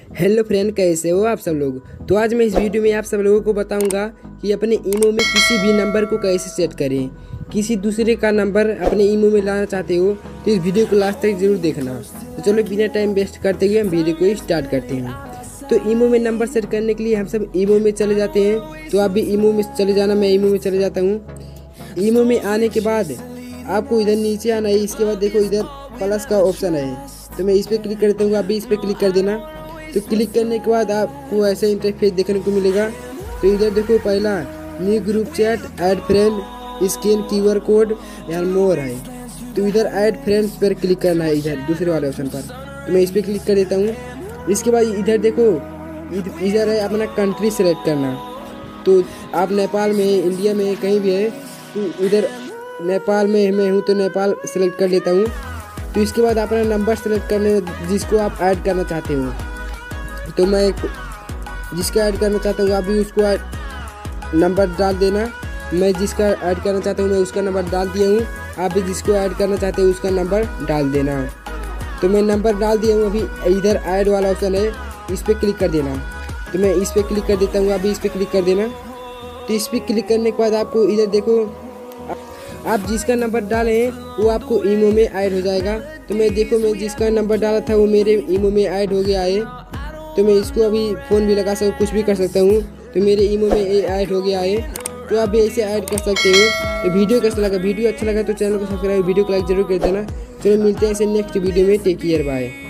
Hello friend, कैसे हो आप सब लोग। तो आज मैं इस वीडियो में आप सब लोगों को बताऊंगा कि अपने ईमो में किसी भी नंबर को कैसे सेट करें। किसी दूसरे का नंबर अपने ईमो में लाना चाहते हो तो इस वीडियो को लास्ट तक जरूर देखना। तो चलो बिना टाइम वेस्ट करते हुए हम वीडियो को स्टार्ट करते हैं। तो ईमो में नंबर सेट करने के लिए हम सब ईमो में चले जाते हैं। तो आप भी ईमो में चले जाना, मैं ईमो में चले जाता हूँ। ईमो में आने के बाद आपको इधर नीचे आना है। इसके बाद देखो इधर प्लस का ऑप्शन है, तो मैं इस पर क्लिक करता हूँ, आप भी इस पर क्लिक कर देना। तो क्लिक करने के बाद आपको ऐसा इंटरफेस देखने को मिलेगा। तो इधर देखो पहला new group chat, add friend, scan QR code या मोर है। तो इधर ऐड फ्रेंड्स पर क्लिक करना है, इधर दूसरे वाले ऑप्शन पर। तो मैं इस पर क्लिक कर देता हूँ। इसके बाद इधर देखो इधर है अपना कंट्री सेलेक्ट करना। तो आप नेपाल में, इंडिया में कहीं भी है, तो इधर नेपाल में मैं हूँ तो नेपाल सेलेक्ट कर लेता हूँ। तो इसके बाद अपना नंबर सेलेक्ट करने जिसको आप ऐड करना चाहते हो। तो मैं जिसका ऐड करना चाहता हूँ आप भी उसको नंबर डाल देना। मैं जिसका ऐड करना चाहता हूँ मैं उसका नंबर डाल दिया हूँ, आप भी जिसको ऐड करना चाहते हो उसका नंबर डाल देना। तो मैं नंबर डाल दिया हूँ। अभी इधर ऐड वाला ऑप्शन है, इस पर क्लिक कर देना। तो मैं इस पर क्लिक कर देता हूँ, आप भी इस पर क्लिक कर देना। तो इस पर क्लिक करने के बाद आपको इधर देखो आप जिसका नंबर डाले हैं वो आपको ईमो में ऐड हो जाएगा। तो मैं जिसका नंबर डाला था वो मेरे ईमो में ऐड हो गया है। तो मैं इसको अभी फ़ोन भी लगा सकता, कुछ भी कर सकता हूँ। तो मेरे ईमो में ऐड हो गया है। तो आप भी ऐसे ऐड कर सकते हो। तो वीडियो कैसा लगा, वीडियो अच्छा लगा तो चैनल को सब्सक्राइब, वीडियो को लाइक जरूर कर देना। चलो मिलते हैं ऐसे नेक्स्ट वीडियो में। Take care, bye.